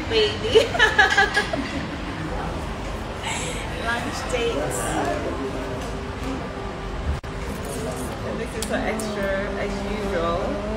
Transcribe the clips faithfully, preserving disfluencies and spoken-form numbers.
baby. Lunch dates. And this is so extra as usual.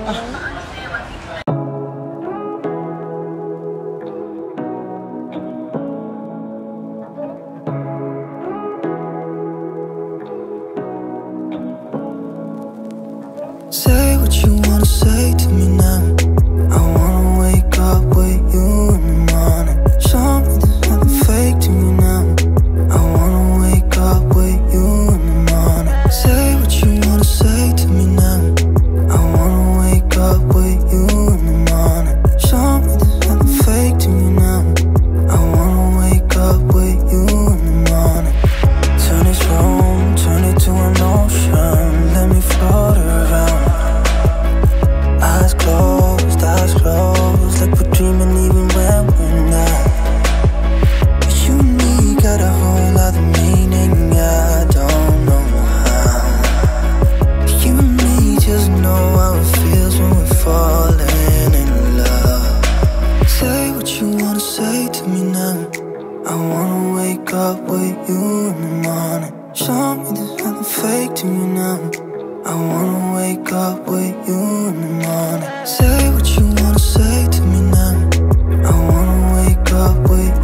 Say what you wanna say to me now. I wanna wake up with you in the morning. Show me there's nothing fake to me now. I wanna wake up with you in the morning. Say what you wanna say to me now. I wanna wake up with you in the morning. Show me there's nothing fake to me now. I wanna wake up with you in the morning. Turn this room, turn it to an ocean. Let me float around. Eyes closed, eyes closed, like we're dreaming even when we're not. You and me got a whole other meaning, I don't know how. You and me just know how it feels when we're falling in love. Say what you wanna say to me now. I wanna wake up with you in the morning. Show me there's nothing fake to me now. I wanna wake up with you in the morning. Say what you wanna say to me now. I wanna wake up with